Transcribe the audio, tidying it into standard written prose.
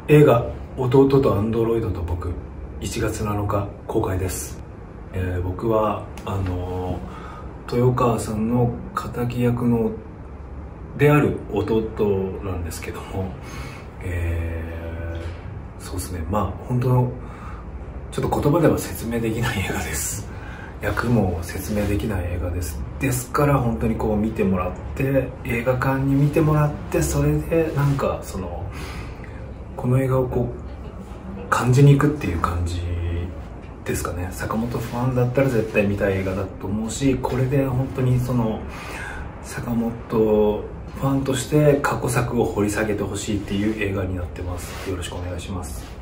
映画「弟とアンドロイドと僕」1月7日公開です。僕は豊川さんの敵役のである弟なんですけども、そうですね、まあ本当のちょっと言葉では説明できない映画です。役も説明できない映画です。ですから本当にこう見てもらって、映画館に見てもらって、それでなんかこの映画をこう感じに行くっていう感じですかね。坂本ファンだったら絶対見たい映画だと思うし、これで本当に坂本ファンとして過去作を掘り下げてほしいっていう映画になってます。よろしくお願いします。